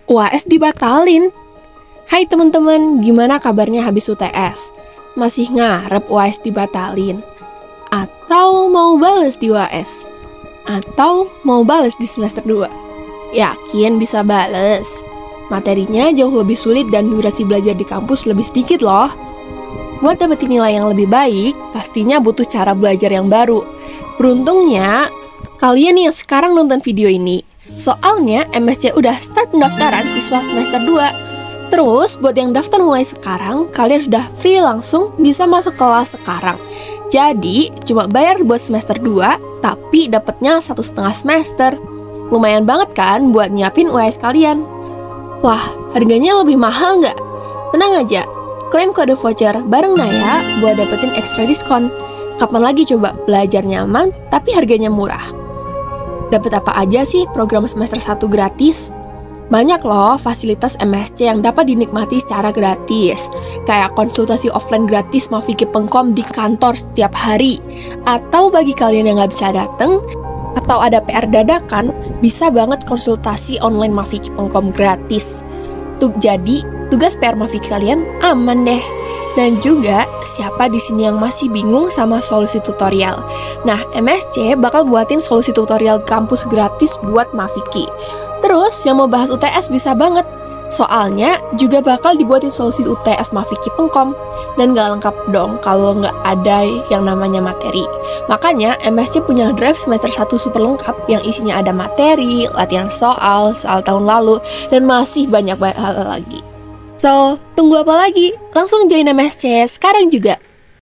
UAS dibatalin. Hai teman-teman, gimana kabarnya habis UTS? Masih ngarep UAS dibatalin? Atau mau bales di UAS? Atau mau bales di semester 2? Yakin bisa bales? Materinya jauh lebih sulit dan durasi belajar di kampus lebih sedikit loh. Buat dapetin nilai yang lebih baik, pastinya butuh cara belajar yang baru. Beruntungnya, kalian yang sekarang nonton video ini, soalnya MSC udah start pendaftaran siswa semester 2. Terus, buat yang daftar mulai sekarang, kalian sudah free langsung bisa masuk kelas sekarang. Jadi, cuma bayar buat semester 2, tapi dapatnya 1,5 semester. Lumayan banget kan buat nyiapin UAS kalian. Wah, harganya lebih mahal nggak? Tenang aja, klaim kode voucher bareng Naya buat dapetin ekstra diskon. Kapan lagi coba belajar nyaman, tapi harganya murah? Dapat apa aja sih program semester 1 gratis? Banyak loh fasilitas MSC yang dapat dinikmati secara gratis, kayak konsultasi offline gratis Maviki Pengkom di kantor setiap hari, atau bagi kalian yang nggak bisa datang, atau ada PR dadakan, bisa banget konsultasi online Maviki Pengkom gratis. Jadi, tugas PR Maviki kalian aman deh. Dan juga, siapa di sini yang masih bingung sama solusi tutorial? Nah, MSC bakal buatin solusi tutorial kampus gratis buat Maviki. Terus, yang mau bahas UTS bisa banget. Soalnya, juga bakal dibuatin solusi UTS Maviki Pengkom. Dan gak lengkap dong kalau nggak ada yang namanya materi. Makanya, MSC punya drive semester 1 super lengkap yang isinya ada materi, latihan soal tahun lalu, dan masih banyak hal lagi. So, tunggu apa lagi? Langsung join MSC sekarang juga!